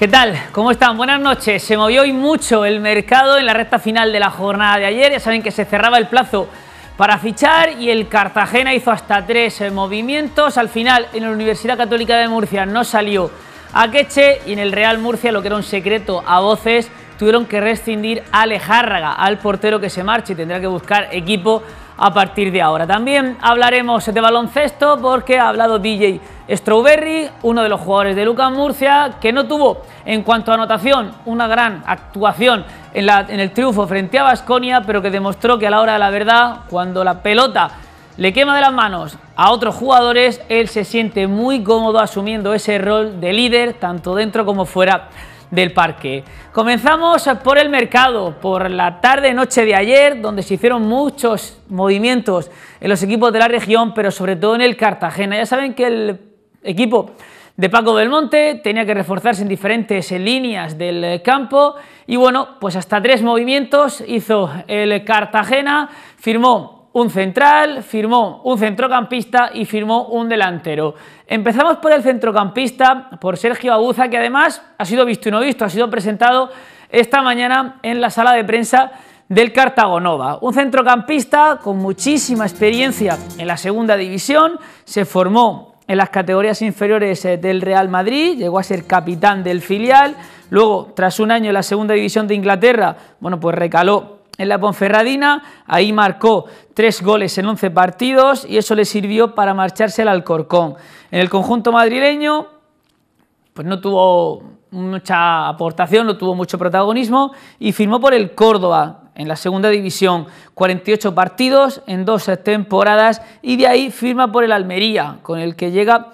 ¿Qué tal? ¿Cómo están? Buenas noches. Se movió hoy mucho el mercado en la recta final de la jornada de ayer. Ya saben que se cerraba el plazo para fichar y el Cartagena hizo hasta 3 movimientos. Al final, en la Universidad Católica de Murcia no salió Akeche y en el Real Murcia, lo que era un secreto a voces, tuvieron que rescindir a Lejárraga, al portero que se marcha y tendrá que buscar equipo a partir de ahora. También hablaremos de baloncesto porque ha hablado DJ Strawberry, uno de los jugadores de UCAM Murcia, que no tuvo en cuanto a anotación una gran actuación en el triunfo frente a Baskonia, pero que demostró que a la hora de la verdad, cuando la pelota le quema de las manos a otros jugadores, él se siente muy cómodo asumiendo ese rol de líder, tanto dentro como fuera del parque. Comenzamos por el mercado, por la tarde-noche de ayer, donde se hicieron muchos movimientos en los equipos de la región, pero sobre todo en el Cartagena. Ya saben que el equipo de Paco Belmonte tenía que reforzarse en diferentes líneas del campo y bueno, pues hasta 3 movimientos hizo el Cartagena, firmó un central, firmó un centrocampista y firmó un delantero. Empezamos por el centrocampista, por Sergio Aguza, que además ha sido visto y no visto, ha sido presentado esta mañana en la sala de prensa del Cartagonova. Un centrocampista con muchísima experiencia en la segunda división, se formó en las categorías inferiores del Real Madrid, llegó a ser capitán del filial, luego tras un año en la segunda división de Inglaterra, bueno, pues recaló en la Ponferradina, ahí marcó 3 goles en 11 partidos y eso le sirvió para marcharse al Alcorcón. En el conjunto madrileño, pues no tuvo mucha aportación, no tuvo mucho protagonismo y firmó por el Córdoba en la segunda división, 48 partidos en 2 temporadas y de ahí firma por el Almería, con el que llega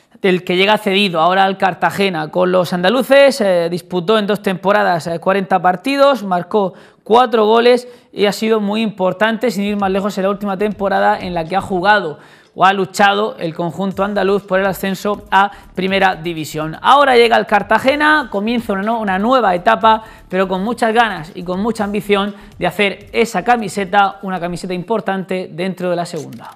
cedido ahora al Cartagena. Con los andaluces disputó en 2 temporadas 40 partidos, marcó 4 goles y ha sido muy importante, sin ir más lejos, en la última temporada en la que ha jugado o ha luchado el conjunto andaluz por el ascenso a Primera División. Ahora llega al Cartagena, comienza una nueva etapa, pero con muchas ganas y con mucha ambición de hacer esa camiseta, una camiseta importante dentro de la segunda.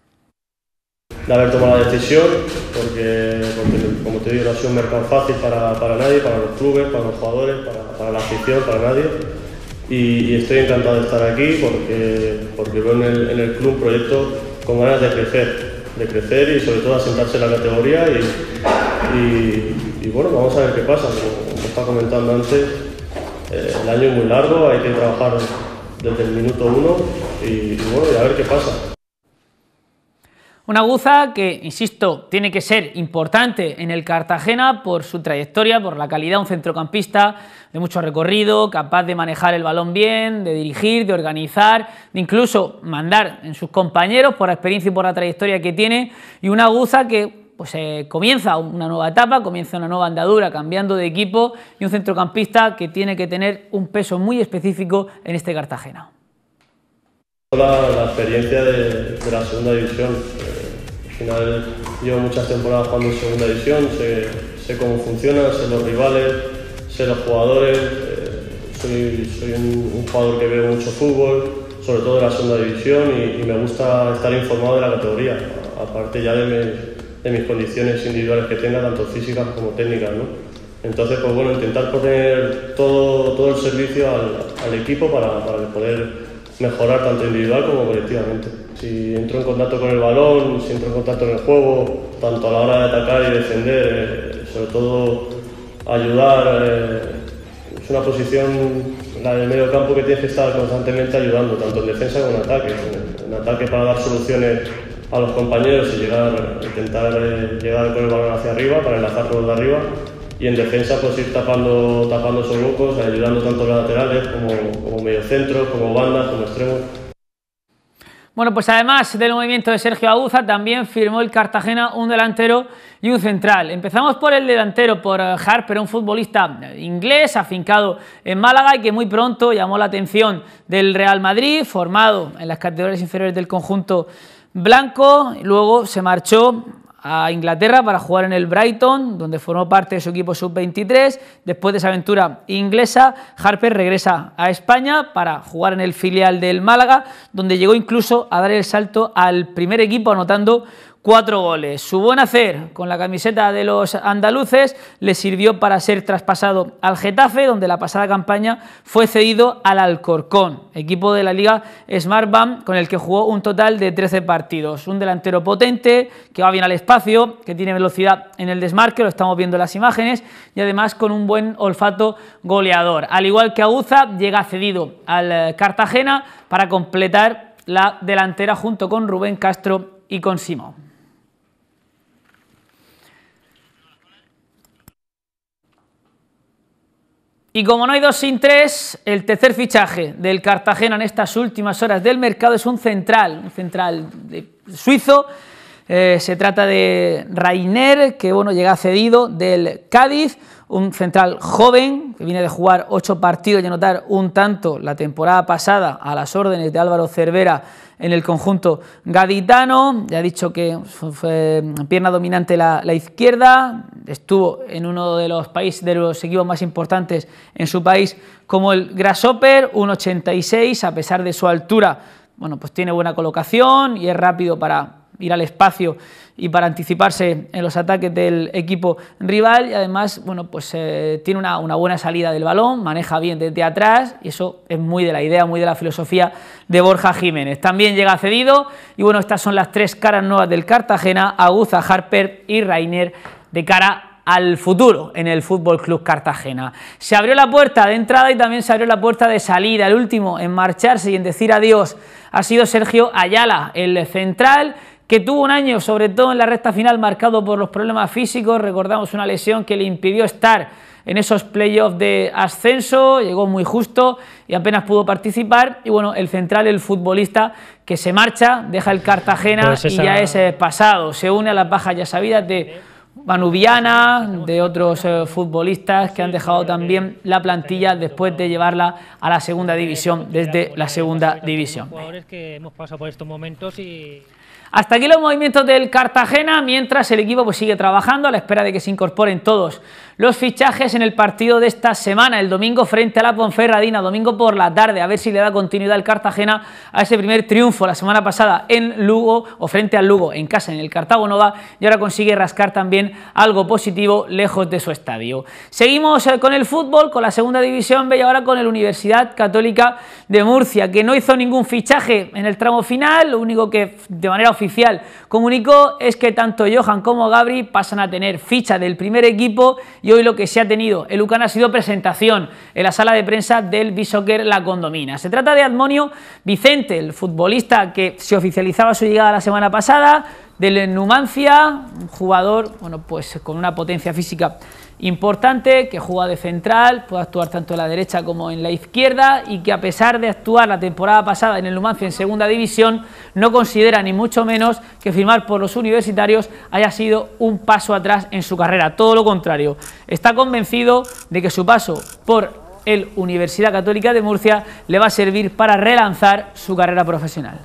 De haber tomado la decisión, porque como te digo, no ha sido un mercado fácil para nadie, para los clubes, para los jugadores, para la afición, para nadie. Y estoy encantado de estar aquí porque veo en el club un proyecto con ganas de crecer y sobre todo asentarse en la categoría y bueno, vamos a ver qué pasa. Como estaba comentando antes, el año es muy largo, hay que trabajar desde el minuto 1 y bueno, y a ver qué pasa. Una Aguza que, insisto, tiene que ser importante en el Cartagena por su trayectoria, por la calidad, un centrocampista de mucho recorrido, capaz de manejar el balón bien, de dirigir, de organizar, de incluso mandar en sus compañeros por la experiencia y por la trayectoria que tiene, y una Aguza que pues, comienza una nueva etapa, comienza una nueva andadura, cambiando de equipo, y un centrocampista que tiene que tener un peso muy específico en este Cartagena. La experiencia de la segunda división. Al final llevo muchas temporadas jugando en segunda división, sé cómo funciona, sé los rivales, sé los jugadores, soy un jugador que ve mucho fútbol, sobre todo de la segunda división y me gusta estar informado de la categoría, aparte ya de mis condiciones individuales que tenga, tanto físicas como técnicas, ¿no? Entonces, pues bueno, intentar poner todo el servicio al equipo para poder mejorar tanto individual como colectivamente. Si entro en contacto con el balón, si entro en contacto en el juego, tanto a la hora de atacar y defender, sobre todo ayudar, es una posición, la del medio campo, que tienes que estar constantemente ayudando, tanto en defensa como en ataque. En ataque para dar soluciones a los compañeros y intentar llegar con el balón hacia arriba, para enlazar de arriba, y en defensa pues ir tapando esos huecos, ayudando tanto a los laterales como mediocentros, como bandas, como extremos. Bueno, pues además del movimiento de Sergio Aguza, también firmó el Cartagena un delantero y un central. Empezamos por el delantero, por Harper, un futbolista inglés afincado en Málaga y que muy pronto llamó la atención del Real Madrid, formado en las categorías inferiores del conjunto blanco. Luego se marchó a Inglaterra para jugar en el Brighton, donde formó parte de su equipo sub-23. Después de esa aventura inglesa, Harper regresa a España para jugar en el filial del Málaga, donde llegó incluso a dar el salto al primer equipo, anotando 4 goles. Su buen hacer con la camiseta de los andaluces le sirvió para ser traspasado al Getafe, donde la pasada campaña fue cedido al Alcorcón, equipo de la Liga Smartbank, con el que jugó un total de 13 partidos. Un delantero potente, que va bien al espacio, que tiene velocidad en el desmarque, lo estamos viendo en las imágenes, y además con un buen olfato goleador. Al igual que Aguza, llega cedido al Cartagena para completar la delantera junto con Rubén Castro y con Simón. Y como no hay dos sin tres, el tercer fichaje del Cartagena en estas últimas horas del mercado es un central suizo. Se trata de Rainer, que bueno, llega cedido del Cádiz, un central joven que viene de jugar 8 partidos y anotar un tanto la temporada pasada a las órdenes de Álvaro Cervera en el conjunto gaditano. Ya ha dicho que fue pierna dominante la izquierda, estuvo en uno de los equipos más importantes en su país como el Grasshopper, 1,86, a pesar de su altura, bueno, pues tiene buena colocación y es rápido para ir al espacio y para anticiparse en los ataques del equipo rival, y además, bueno, pues tiene una buena salida del balón, maneja bien desde atrás, y eso es muy de la idea, muy de la filosofía de Borja Jiménez. También llega cedido, y bueno, estas son las 3 caras nuevas del Cartagena: Aguza, Harper y Rainer, de cara al futuro en el Fútbol Club Cartagena. Se abrió la puerta de entrada y también se abrió la puerta de salida. El último en marcharse y en decir adiós ha sido Sergio Ayala, el central, que tuvo un año, sobre todo en la recta final, marcado por los problemas físicos. Recordamos una lesión que le impidió estar en esos playoffs de ascenso, llegó muy justo y apenas pudo participar. Y bueno, el central, el futbolista que se marcha, deja el Cartagena, pues y ya es pasado. Se une a las bajas ya sabidas de Manu Viana, de otros futbolistas que han dejado también la plantilla después de llevarla a la segunda división, desde la segunda división. Jugadores que hemos pasado por estos momentos y... Hasta aquí los movimientos del Cartagena, mientras el equipo pues sigue trabajando a la espera de que se incorporen todos los fichajes en el partido de esta semana, el domingo frente a la Ponferradina, domingo por la tarde, a ver si le da continuidad el Cartagena a ese primer triunfo la semana pasada en Lugo, o frente al Lugo en casa en el Cartago Nova, y ahora consigue rascar también algo positivo lejos de su estadio. Seguimos con el fútbol, con la segunda división B, y ahora con el Universidad Católica de Murcia, que no hizo ningún fichaje en el tramo final. Lo único que de manera oficial comunicó es que tanto Johan como Gabri pasan a tener ficha del primer equipo, y hoy lo que se ha tenido en Lucan ha sido presentación en la sala de prensa del Bishoker La Condomina. Se trata de Admonio Vicente, el futbolista que se oficializaba su llegada la semana pasada, del Numancia, un jugador, bueno, pues con una potencia física importante, que juega de central, puede actuar tanto en la derecha como en la izquierda, y que a pesar de actuar la temporada pasada en el Numancia en segunda división, no considera ni mucho menos que firmar por los universitarios haya sido un paso atrás en su carrera. Todo lo contrario, está convencido de que su paso por el Universidad Católica de Murcia le va a servir para relanzar su carrera profesional.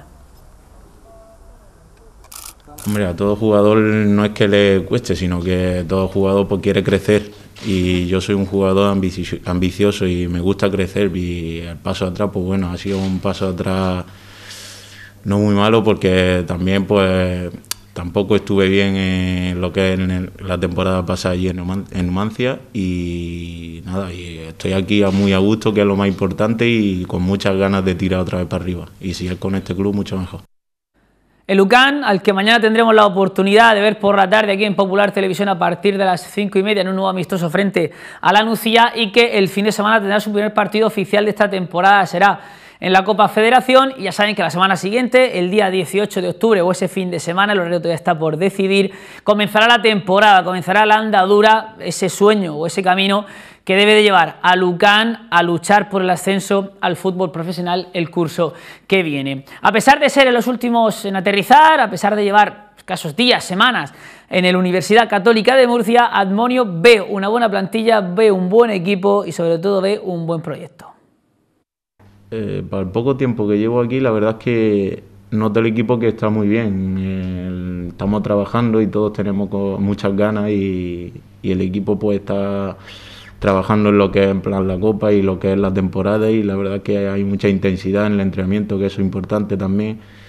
Hombre, a todo jugador no es que le cueste, sino que todo jugador pues quiere crecer, y yo soy un jugador ambicioso y me gusta crecer, y el paso atrás, pues bueno, ha sido un paso atrás no muy malo, porque también pues tampoco estuve bien en lo que es la temporada pasada allí en Numancia, y nada, y estoy aquí muy a gusto, que es lo más importante, y con muchas ganas de tirar otra vez para arriba, y si es con este club mucho mejor. El Lucan, al que mañana tendremos la oportunidad de ver por la tarde aquí en Popular Televisión a partir de las 5:30 en un nuevo amistoso frente a la Nucía, y que el fin de semana tendrá su primer partido oficial de esta temporada, será en la Copa Federación, y ya saben que la semana siguiente, el día 18 de octubre o ese fin de semana, el horario todavía está por decidir, comenzará la temporada, comenzará la andadura, ese sueño o ese camino que debe de llevar a Lucan a luchar por el ascenso al fútbol profesional el curso que viene. A pesar de ser en los últimos en aterrizar, a pesar de llevar escasos días, semanas en el Universidad Católica de Murcia, Admonio ve una buena plantilla, ve un buen equipo y sobre todo ve un buen proyecto. Para el poco tiempo que llevo aquí, la verdad es que noto el equipo que está muy bien. Estamos trabajando y todos tenemos muchas ganas, y el equipo pues está trabajando en lo que es en plan la Copa y lo que es la temporada, y la verdad es que hay mucha intensidad en el entrenamiento, que eso es importante también,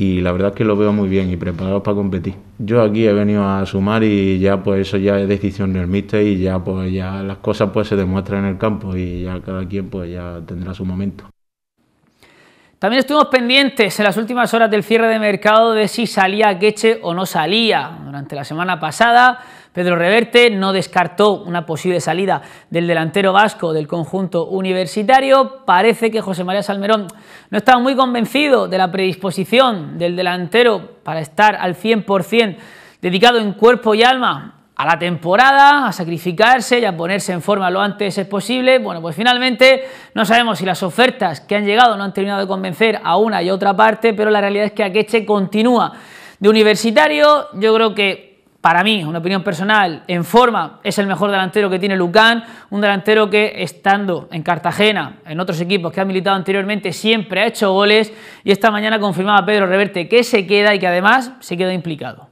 y la verdad es que lo veo muy bien y preparados para competir. Yo aquí he venido a sumar y ya pues eso ya es decisión del míster y ya pues ya las cosas pues se demuestran en el campo y ya cada quien pues ya tendrá su momento. También estuvimos pendientes en las últimas horas del cierre de mercado de si salía Akeche o no salía. Durante la semana pasada, Pedro Reverte no descartó una posible salida del delantero vasco del conjunto universitario. Parece que José María Salmerón no estaba muy convencido de la predisposición del delantero para estar al 100% dedicado en cuerpo y alma a la temporada, a sacrificarse y a ponerse en forma lo antes posible. Bueno, pues finalmente no sabemos si las ofertas que han llegado no han terminado de convencer a una y otra parte, pero la realidad es que Akeche continúa de universitario. Yo creo que, para mí, una opinión personal, en forma es el mejor delantero que tiene Lucan, un delantero que estando en Cartagena, en otros equipos que ha militado anteriormente, siempre ha hecho goles y esta mañana confirmaba Pedro Reverte que se queda y que además se queda implicado.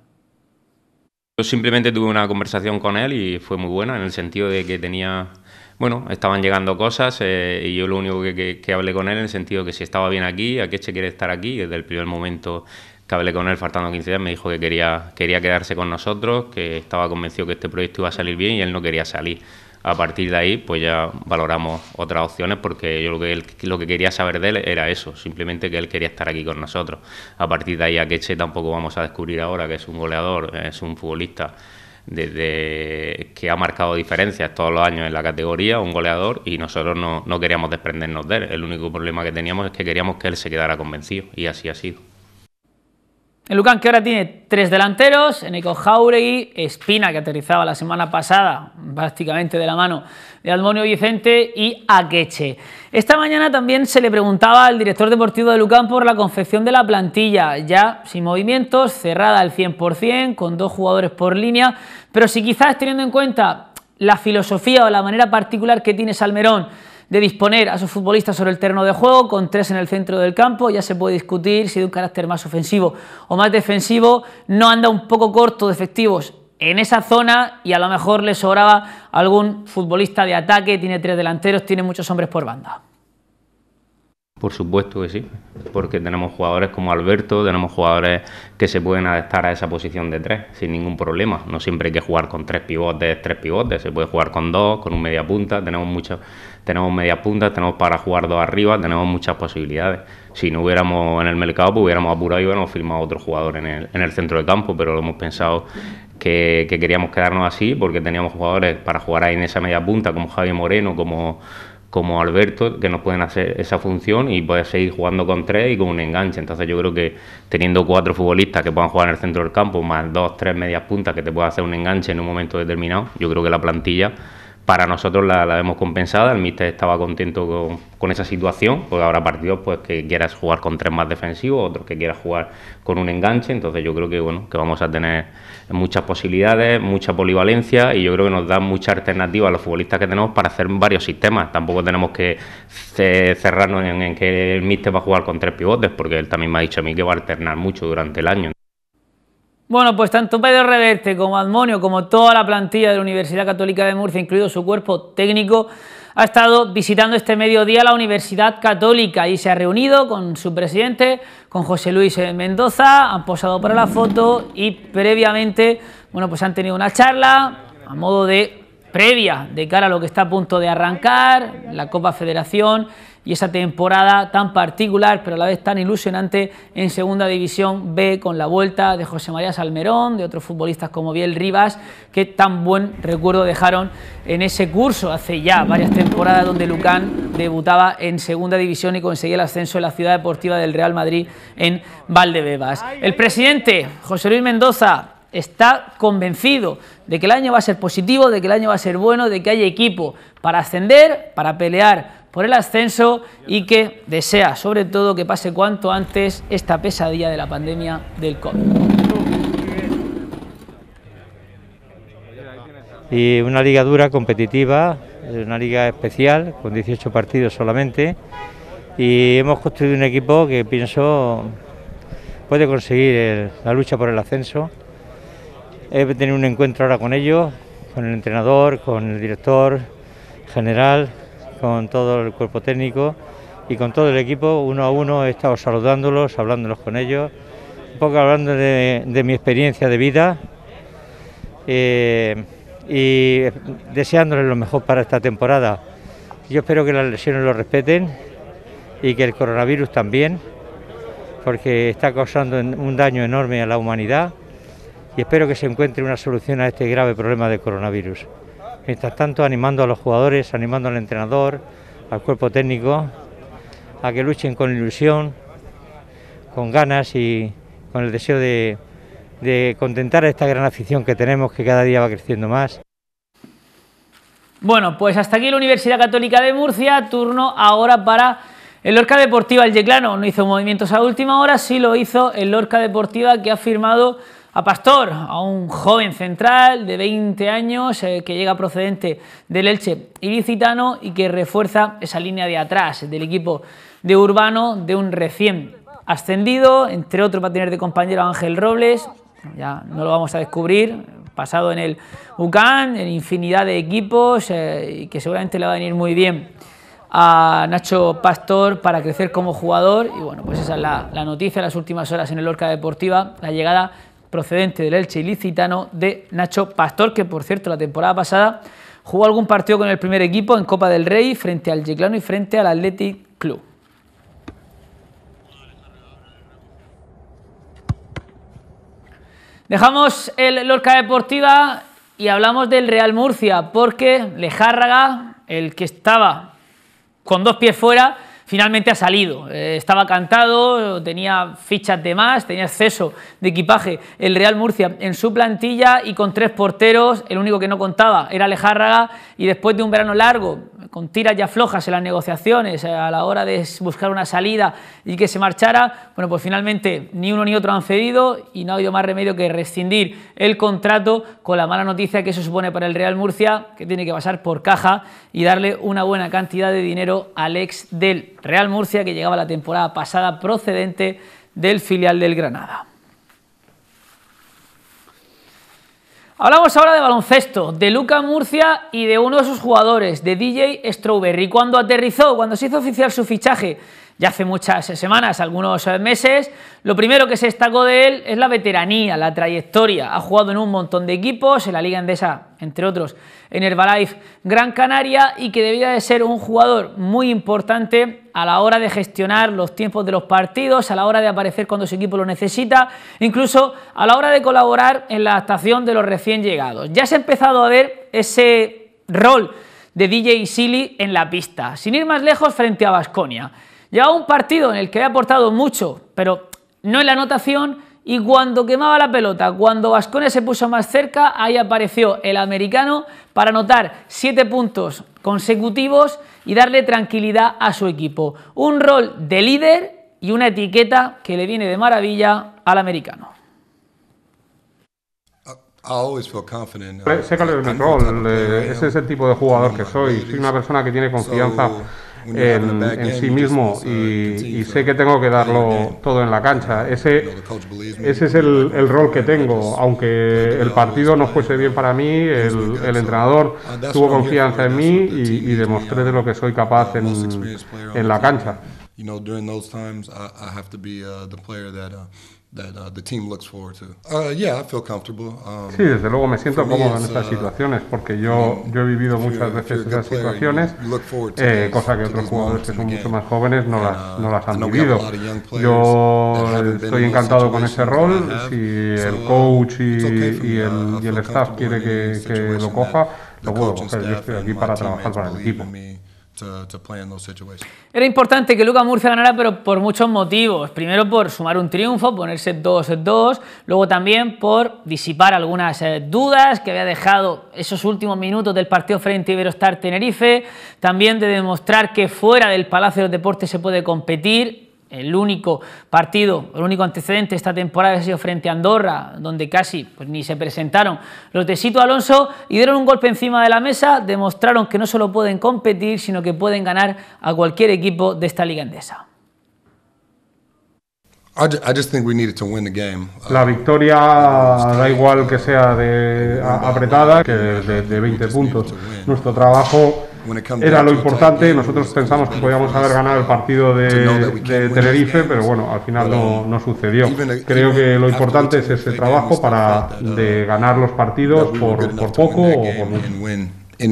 Yo simplemente tuve una conversación con él y fue muy buena en el sentido de que tenía, bueno, estaban llegando cosas y yo lo único que hablé con él en el sentido de que si estaba bien aquí, Akeche quiere estar aquí, desde el primer momento que hablé con él faltando 15 días me dijo que quería quedarse con nosotros, que estaba convencido que este proyecto iba a salir bien y él no quería salir. A partir de ahí pues ya valoramos otras opciones porque yo lo que quería saber de él era eso, simplemente que él quería estar aquí con nosotros. A partir de ahí Akeche tampoco vamos a descubrir ahora que es un goleador, es un futbolista que ha marcado diferencias todos los años en la categoría, un goleador, y nosotros no queríamos desprendernos de él. El único problema que teníamos es que queríamos que él se quedara convencido y así ha sido. El Lucan, que ahora tiene 3 delanteros, Eneko Jauregui, Espina, que aterrizaba la semana pasada prácticamente de la mano de Admonio Vicente, y Akeche. Esta mañana también se le preguntaba al director deportivo de Lucan por la confección de la plantilla, ya sin movimientos, cerrada al 100%, con 2 jugadores por línea, pero si quizás teniendo en cuenta la filosofía o la manera particular que tiene Salmerón de disponer a sus futbolistas sobre el terreno de juego, con 3 en el centro del campo, ya se puede discutir si de un carácter más ofensivo o más defensivo, no anda un poco corto de efectivos en esa zona y a lo mejor le sobraba algún futbolista de ataque, tiene 3 delanteros, tiene muchos hombres por banda. Por supuesto que sí, porque tenemos jugadores como Alberto, tenemos jugadores que se pueden adaptar a esa posición de 3 sin ningún problema. No siempre hay que jugar con 3 pivotes, se puede jugar con 2, con un media punta, tenemos medias puntas, tenemos para jugar 2 arriba, tenemos muchas posibilidades. Si no hubiéramos en el mercado, pues hubiéramos apurado y hubiéramos firmado otro jugador en el centro del campo, pero lo hemos pensado que queríamos quedarnos así porque teníamos jugadores para jugar ahí en esa media punta, como Javi Moreno, como Alberto, que nos pueden hacer esa función y poder seguir jugando con 3 y con un enganche. Entonces yo creo que teniendo 4 futbolistas que puedan jugar en el centro del campo, más 2, 3 medias puntas que te puedan hacer un enganche en un momento determinado, yo creo que la plantilla para nosotros la hemos compensada. El míster estaba contento con esa situación, porque habrá partidos pues que quieras jugar con 3 más defensivos, otros que quieras jugar con un enganche. Entonces yo creo que bueno, que vamos a tener muchas posibilidades, mucha polivalencia, y yo creo que nos da mucha alternativa a los futbolistas que tenemos para hacer varios sistemas. Tampoco tenemos que cerrarnos en que el míster va a jugar con 3 pivotes, porque él también me ha dicho a mí que va a alternar mucho durante el año. Bueno, pues tanto Pedro Reverte como Admonio, como toda la plantilla de la Universidad Católica de Murcia, incluido su cuerpo técnico, ha estado visitando este mediodía la Universidad Católica y se ha reunido con su presidente, con José Luis Mendoza, han posado para la foto y previamente, bueno, pues han tenido una charla a modo de previa de cara a lo que está a punto de arrancar, la Copa Federación y esa temporada tan particular pero a la vez tan ilusionante en Segunda División B, con la vuelta de José María Salmerón, de otros futbolistas como Biel Rivas, que tan buen recuerdo dejaron en ese curso hace ya varias temporadas donde Lucan debutaba en Segunda División y conseguía el ascenso en la Ciudad Deportiva del Real Madrid en Valdebebas. El presidente José Luis Mendoza está convencido de que el año va a ser positivo, de que el año va a ser bueno, de que hay equipo para ascender, para pelear por el ascenso y que desea sobre todo que pase cuanto antes esta pesadilla de la pandemia del COVID. Y una liga dura, competitiva, una liga especial con 18 partidos solamente, y hemos construido un equipo que pienso puede conseguir la lucha por el ascenso. He tenido un encuentro ahora con ellos, con el entrenador, con el director general, con todo el cuerpo técnico y con todo el equipo. Uno a uno he estado saludándolos, hablándolos con ellos, poco hablando de mi experiencia de vida y deseándoles lo mejor para esta temporada. Yo espero que las lesiones lo respeten y que el coronavirus también, porque está causando un daño enorme a la humanidad, y espero que se encuentre una solución a este grave problema del coronavirus. Mientras tanto, animando a los jugadores, animando al entrenador, al cuerpo técnico, a que luchen con ilusión, con ganas y con el deseo de contentar a esta gran afición que tenemos, que cada día va creciendo más. Bueno, pues hasta aquí la Universidad Católica de Murcia, turno ahora para el Lorca Deportiva. El Yeclano no hizo movimientos a última hora, sí lo hizo el Lorca Deportiva, que ha firmado a Pastor, a un joven central de 20 años que llega procedente del Elche ilicitano y que refuerza esa línea de atrás del equipo de Urbano, de un recién ascendido. Entre otros va a tener de compañero a Ángel Robles, ya no lo vamos a descubrir, pasado en el UCAN, en infinidad de equipos, y que seguramente le va a venir muy bien a Nacho Pastor para crecer como jugador. Y bueno, pues esa es la noticia de las últimas horas en el Lorca Deportiva, la llegada procedente del Elche ilicitano de Nacho Pastor, que por cierto la temporada pasada jugó algún partido con el primer equipo en Copa del Rey frente al Yeclano y frente al Athletic Club. Dejamos el Lorca Deportiva y hablamos del Real Murcia, porque Lejárraga, el que estaba con dos pies fuera, finalmente ha salido. Estaba cantado, tenía fichas de más, tenía exceso de equipaje el Real Murcia en su plantilla, y con tres porteros, el único que no contaba era Lejárraga, y después de un verano largo, con tiras ya flojas en las negociaciones, a la hora de buscar una salida y que se marchara, bueno, pues finalmente ni uno ni otro han cedido y no ha habido más remedio que rescindir el contrato, con la mala noticia que eso supone para el Real Murcia, que tiene que pasar por caja y darle una buena cantidad de dinero al ex del Real Murcia, que llegaba la temporada pasada procedente del filial del Granada. Hablamos ahora de baloncesto, de Lucas Murcia y de uno de sus jugadores, de DJ Strawberry. Cuando aterrizó, cuando se hizo oficial su fichaje, ya hace muchas semanas, algunos meses, lo primero que se destacó de él es la veteranía, la trayectoria. Ha jugado en un montón de equipos, en la Liga Endesa, entre otros, en Herbalife Gran Canaria, y que debía de ser un jugador muy importante a la hora de gestionar los tiempos de los partidos, a la hora de aparecer cuando su equipo lo necesita, incluso a la hora de colaborar en la adaptación de los recién llegados. Ya se ha empezado a ver ese rol de DJ Silly en la pista, sin ir más lejos, frente a Baskonia. Llevaba un partido en el que había aportado mucho, pero no en la anotación, y cuando quemaba la pelota, cuando Baskonia se puso más cerca, ahí apareció el americano para anotar 7 puntos consecutivos y darle tranquilidad a su equipo. Un rol de líder y una etiqueta que le viene de maravilla al americano. Sé cuál es mi rol, ese es el tipo de jugador que soy. Soy una persona que tiene confianza en sí mismo y sé que tengo que darlo todo en la cancha. Ese es el rol que tengo. Aunque el partido no fuese bien para mí, el entrenador tuvo confianza en mí y demostré de lo que soy capaz en la cancha. Sí, desde luego me siento cómodo en estas situaciones, porque yo he vivido muchas veces esas situaciones, cosa que otros jugadores que son mucho más jóvenes no las han vivido. Yo estoy encantado con ese rol. Si el coach y el staff quiere que lo coja, lo puedo coger. Yo estoy aquí para trabajar para el equipo. Era importante que Lucas Murcia ganara, pero por muchos motivos. Primero, por sumar un triunfo, ponerse 2-2. Luego también por disipar algunas dudas que había dejado esos últimos minutos del partido frente a Iberostar Tenerife. También de demostrar que fuera del Palacio de los Deportes se puede competir. El único partido, el único antecedente esta temporada ha sido frente a Andorra, donde casi ni se presentaron los de Sito Alonso, y dieron un golpe encima de la mesa, demostraron que no solo pueden competir, sino que pueden ganar a cualquier equipo de esta Liga Endesa. La victoria, da igual que sea apretada, que de 20 puntos. Nuestro trabajo era lo importante. Nosotros pensamos que podíamos haber ganado el partido de Tenerife, pero bueno, al final no sucedió. Creo que lo importante es ese trabajo de ganar los partidos por poco o por mucho.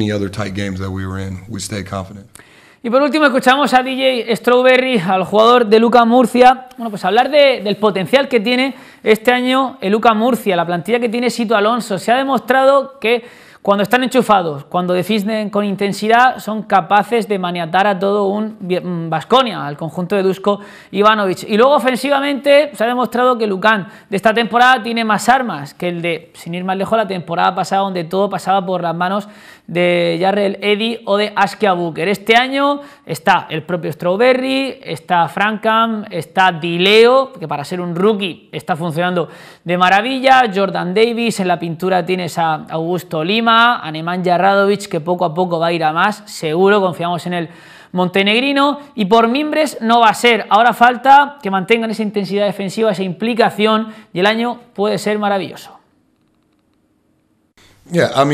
Y por último escuchamos a DJ Strawberry, al jugador de Lucca Murcia. Bueno, pues hablar del potencial que tiene este año el Lucca Murcia, la plantilla que tiene Sito Alonso. Se ha demostrado que cuando están enchufados, cuando defienden con intensidad, son capaces de maniatar a todo un Baskonia, al conjunto de Duško Ivanović. Y luego ofensivamente se ha demostrado que Lucan de esta temporada tiene más armas que el de, sin ir más lejos, la temporada pasada, donde todo pasaba por las manos de Jarrell Eddy o de Askia Buker. Este año está el propio Strawberry, está Frankham, está Di Leo, que para ser un rookie está funcionando de maravilla, Jordan Davis, en la pintura tienes a Augusto Lima, a Nemanja Radovic, que poco a poco va a ir a más, seguro, confiamos en el montenegrino, y por mimbres no va a ser. Ahora falta que mantengan esa intensidad defensiva, esa implicación, y el año puede ser maravilloso. Sí,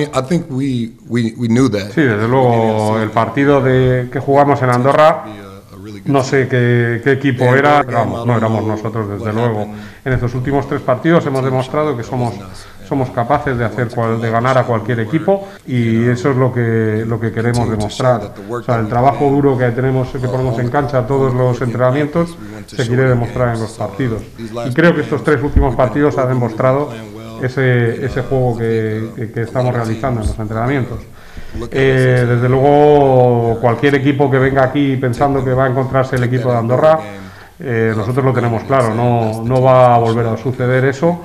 desde luego, el partido que jugamos en Andorra, no sé qué equipo era, pero vamos, no éramos nosotros, desde luego. En estos últimos 3 partidos hemos demostrado que somos capaces de ganar a cualquier equipo, y eso es lo que queremos demostrar. O sea, el trabajo duro que ponemos en cancha todos los entrenamientos se quiere demostrar en los partidos. Y creo que estos 3 últimos partidos han demostrado ese juego que estamos realizando en los entrenamientos. Desde luego, cualquier equipo que venga aquí pensando que va a encontrarse el equipo de Andorra, nosotros lo tenemos claro, no va a volver a suceder eso.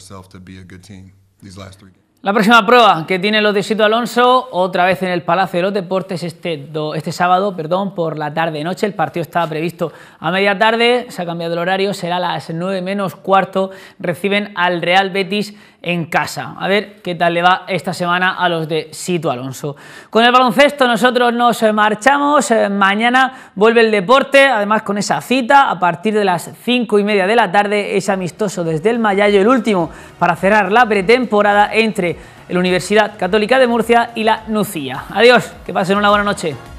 La próxima prueba que tienen los de Sito Alonso, otra vez en el Palacio de los Deportes, este sábado, por la tarde-noche. El partido estaba previsto a media tarde, se ha cambiado el horario, será a las 9 menos cuarto, reciben al Real Betis en casa. A ver qué tal le va esta semana a los de Sito Alonso. Con el baloncesto nosotros nos marchamos, mañana vuelve el deporte, además con esa cita, a partir de las 5:30 de la tarde, es amistoso desde el Mayallo, el último para cerrar la pretemporada entre la Universidad Católica de Murcia y la Nucía. Adiós, que pasen una buena noche.